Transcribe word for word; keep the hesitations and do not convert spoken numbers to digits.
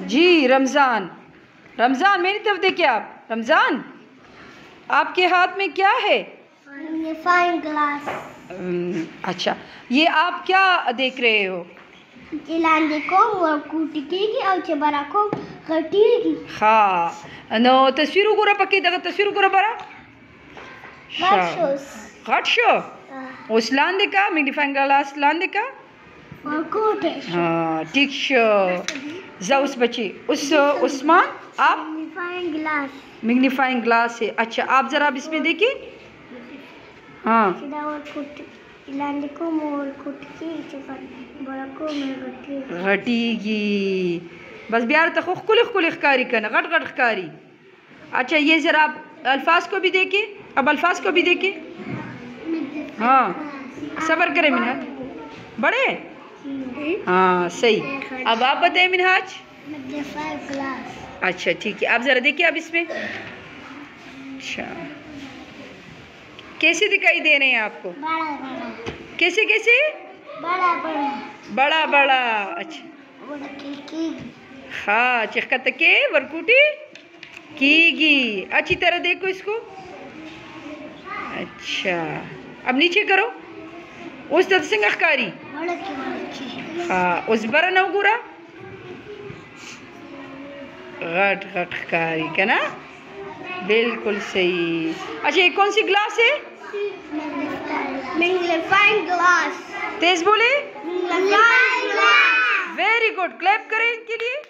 जी रमज़ान। रमज़ान मेरी तरफ देखिए आप। रमज़ान आपके हाथ में क्या है? Magnifying glass. अच्छा, ये आप क्या देख रहे हो? को हाँ नो तस्वीर गुरा पक्की दगा तस्वीर गुरा बरा घट शो उस लांदे का मैग्नीफाइंग ग्लास लांदे का हाँ ठीक शो जाउस बच्ची उस उस्मान आप मैग्नीफाइंग ग्लास मैग्नीफाइंग ग्लास है। अच्छा आप जरा अब इसमें देखिए। हाँ घटीगी बस बिहार तक खुल खुल खकारी करना घट घट खकारी। अच्छा ये ज़रा आप अल्फाज को भी देखिए। अब अल्फाज को भी देखिए। हाँ सब्र करें मिनहाज बड़े। हाँ सही। अब आप बताएं मिनहाज। अच्छा ठीक है आप ज़रा देखिए अब इसमें। अच्छा कैसे दिखाई दे रहे हैं आपको? बड़ा बड़ा। कैसे कैसे? बड़ा बड़ा बड़ा बड़ा। अच्छा हाँ चिखत के वरकुटी कीगी। अच्छी तरह देखो इसको। अच्छा अब नीचे करो उस तरह से अखकारी। हाँ उस बरा नवगुरा घट घट खकारी का ना बिल्कुल सही। अच्छा ये कौन सी ग्लास है? Magnifying glass. तेज बोले। Magnifying glass. Very good clap करें इनके लिए।